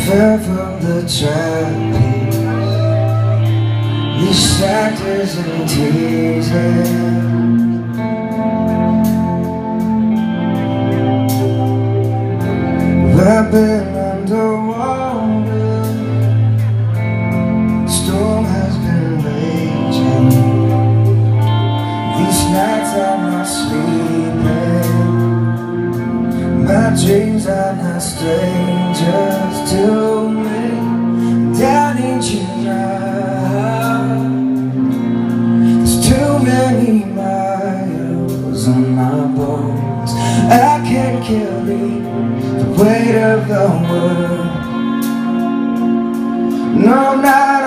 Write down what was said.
fell from the trapeze. These factors and teasing. I've been underwater. The storm has been raging. These nights I'm not sleeping. My dreams are not strangers to me. Down into my heart, there's too many miles on my bones. I can't carry the weight of the world. No, not